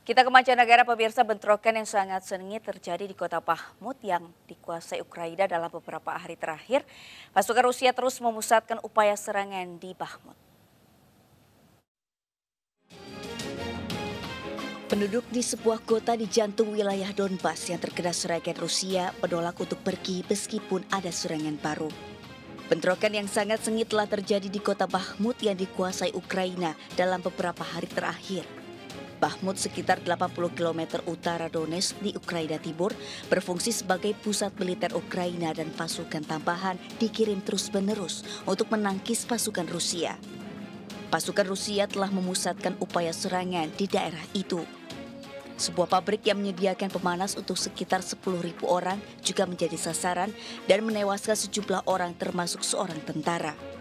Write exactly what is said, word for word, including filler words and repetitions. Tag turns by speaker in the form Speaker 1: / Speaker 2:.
Speaker 1: Kita ke mancanegara, pemirsa. Bentrokan yang sangat sengit terjadi di kota Bakhmut yang dikuasai Ukraina dalam beberapa hari terakhir. Pasukan Rusia terus memusatkan upaya serangan di Bakhmut. Penduduk di sebuah kota di jantung wilayah Donbas yang terkena serangan Rusia menolak untuk pergi meskipun ada serangan baru. Bentrokan yang sangat sengit telah terjadi di kota Bakhmut yang dikuasai Ukraina dalam beberapa hari terakhir. Bakhmut, sekitar delapan puluh kilometer utara Donetsk di Ukraina Timur, berfungsi sebagai pusat militer Ukraina dan pasukan tambahan dikirim terus-menerus untuk menangkis pasukan Rusia. Pasukan Rusia telah memusatkan upaya serangan di daerah itu. Sebuah pabrik yang menyediakan pemanas untuk sekitar sepuluh ribu orang juga menjadi sasaran dan menewaskan sejumlah orang termasuk seorang tentara.